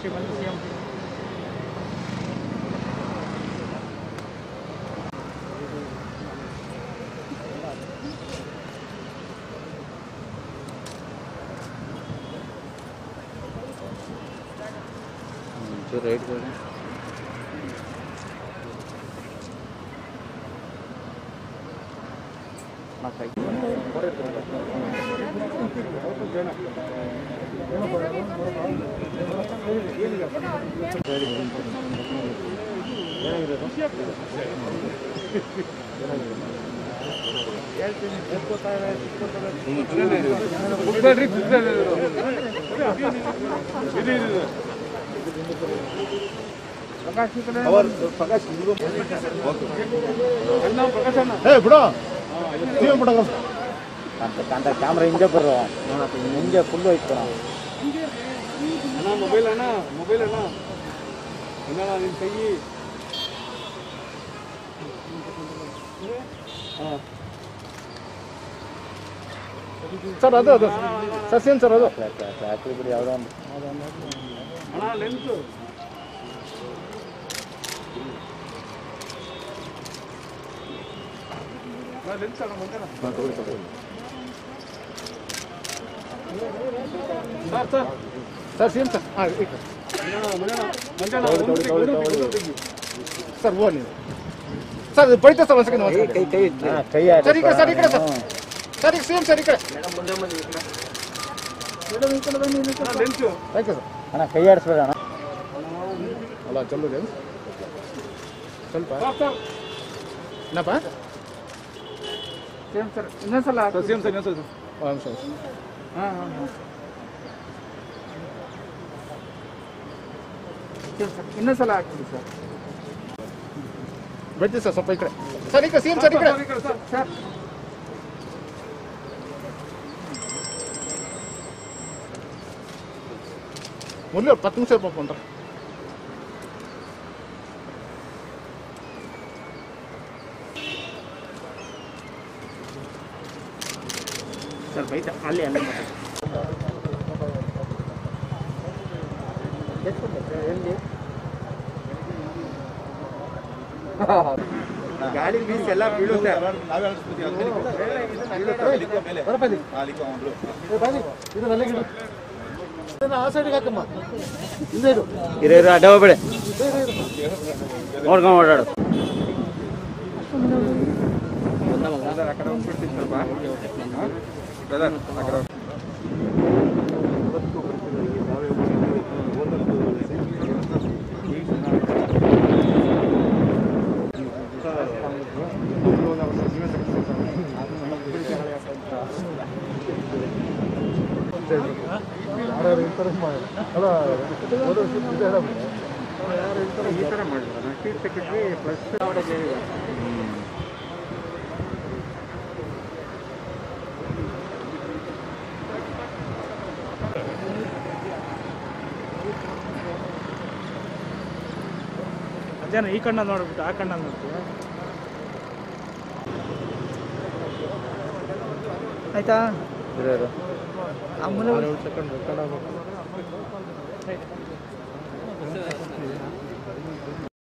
जो रेट कर रहे हैं कैमरा इंजे इंजे फुल मोबाइल कई सर ಅದು ಸರ್ ಸೇಮ್ ಸರ್ ಅದು ಟ್ಯಾಕ್ರಿ ಬಿಡಿ ಯಾವುದೋ ಒಂದು ಅಣ್ಣ ಲೆನ್ಸ್ ಅಣ್ಣ ಮುಂದೆ ಸರ್ सर सेम सर हाँ सर वो नहीं सर पढ़ते sir sir sir sir sir same sir lens thank you sir ಅಣ್ಣ ಕೈ ಆಡಿಸ್ಬೇಡ ಅಣ್ಣ ಅಲ್ಲ ಚಲೋ ಇದೆ ಸ್ವಲ್ಪ ಸರ್ ಏನಪ್ಪ ಸೇಮ್ ಸರ್ ಇನ್ನೊಂದ್ಸಲ ಸೇಮ್ ಸರ್ ಇನ್ನೊಂದ್ಸಲ ಹಾಂ ಸರ್ ಹಾಂ ಇನ್ನೊಂದ್ಸಲ ಹಾಕ್ಬಿಡಿ ಸರ್ ಬರ್ತೀವಿ ಸರ್ ಸ್ವಲ್ಪ ಈ ಕಡೆ ಸರ್ ಈ ಕಡೆ ಸೇಮ್ ಸರ್ ಈ ಕಡೆ ಸರ್ ಮೊದಲು 10 ನಿಮಿಷ ಪಂಡ್ರ ಸರ್ ಬೈತ ಅಲ್ಲಿ ಅಲ್ಲಿ ಗಾಳಿ ಬೀಸ್ ಎಲ್ಲ ಬೀಳುತ್ತೆ ಆ ಸೈಡ್ಗೆ ಹಾಕಮ್ಮ ಇರೋ ಅಡ್ಡ ಹೋಗ್ಬೇಡಿ ನೋಡ್ಕೊಂಡು ಓಡಾಡು ಆ ಕಡೆ ಹೋಗ್ಬಿಡ್ತೀನಿ ಸ್ವಲ್ಪ ಬ್ರದರ್ ಆ ಕಡೆ ಈ ಥರ ಮಾಡಿದ್ರಲ್ಲ ಚೀಫ್ ಸೆಕ್ರೆಟರಿ ಪ್ಲಸ್ ಅದೇನ ಈ ಕಣ್ಣ ನೋಡ್ಬಿಟ್ಟು ಆ ಕಣ್ಣ ನೋಡ್ತೀವಿ ಆಯ್ತಾ ಸೆಕೆಂಡ್